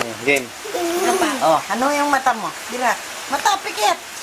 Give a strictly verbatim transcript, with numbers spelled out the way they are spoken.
game. Apa? Oh, ano yung mata mo? Dira. Mata pikit.